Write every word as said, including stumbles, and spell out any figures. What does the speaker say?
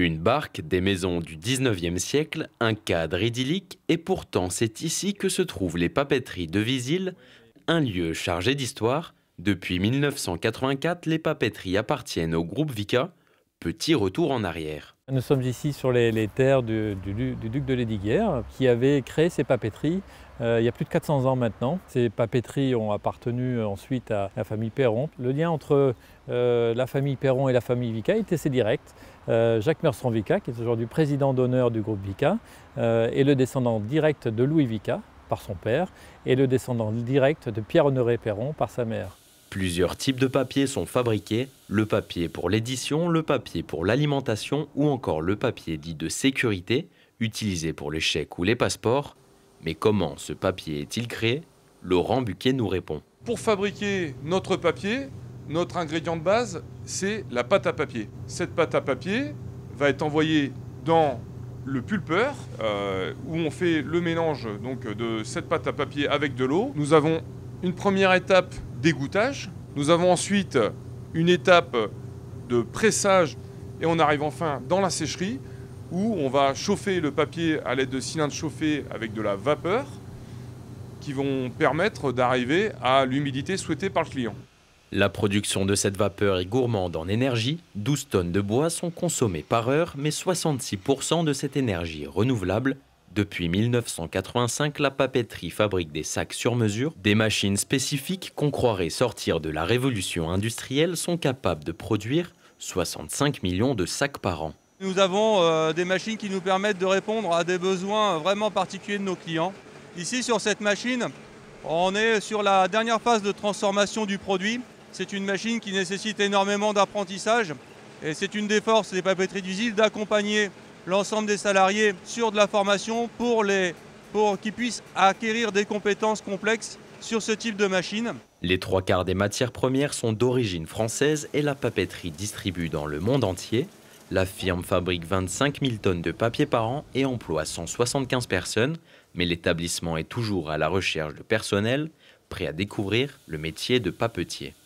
Une barque, des maisons du dix-neuvième siècle, un cadre idyllique, et pourtant c'est ici que se trouvent les papeteries de Visil, un lieu chargé d'histoire. Depuis mille neuf cent quatre-vingt-quatre, les papeteries appartiennent au groupe Vicat. Petit retour en arrière. Nous sommes ici sur les, les terres du, du, du duc de Lesdiguières qui avait créé ces papeteries euh, il y a plus de quatre cents ans maintenant. Ces papeteries ont appartenu ensuite à la famille Perron. Le lien entre euh, la famille Perron et la famille Vicat était assez direct. Euh, Jacques Merson-Vicat, qui est aujourd'hui président d'honneur du groupe Vicat, euh, est le descendant direct de Louis Vicat par son père et le descendant direct de Pierre-Honoré Perron par sa mère. Plusieurs types de papier sont fabriqués, le papier pour l'édition, le papier pour l'alimentation ou encore le papier dit de sécurité, utilisé pour les chèques ou les passeports. Mais comment ce papier est-il créé? Laurent Buquet nous répond. Pour fabriquer notre papier, notre ingrédient de base, c'est la pâte à papier. Cette pâte à papier va être envoyée dans le pulpeur, euh, où on fait le mélange donc, de cette pâte à papier avec de l'eau. Nous avons une première étape d'égouttage. Nous avons ensuite une étape de pressage et on arrive enfin dans la sécherie où on va chauffer le papier à l'aide de cylindres chauffés avec de la vapeur qui vont permettre d'arriver à l'humidité souhaitée par le client. La production de cette vapeur est gourmande en énergie. douze tonnes de bois sont consommées par heure, mais soixante-six pour cent de cette énergie est renouvelable. Depuis mille neuf cent quatre-vingt-cinq, la papeterie fabrique des sacs sur mesure. Des machines spécifiques qu'on croirait sortir de la révolution industrielle sont capables de produire soixante-cinq millions de sacs par an. Nous avons euh, des machines qui nous permettent de répondre à des besoins vraiment particuliers de nos clients. Ici, sur cette machine, on est sur la dernière phase de transformation du produit. C'est une machine qui nécessite énormément d'apprentissage et c'est une des forces des papeteries d'Visil d'accompagner l'ensemble des salariés sur de la formation pour, les, pour qu'ils puissent acquérir des compétences complexes sur ce type de machine. Les trois quarts des matières premières sont d'origine française et la papeterie distribue dans le monde entier. La firme fabrique vingt-cinq mille tonnes de papier par an et emploie cent soixante-quinze personnes, mais l'établissement est toujours à la recherche de personnel prêt à découvrir le métier de papetier.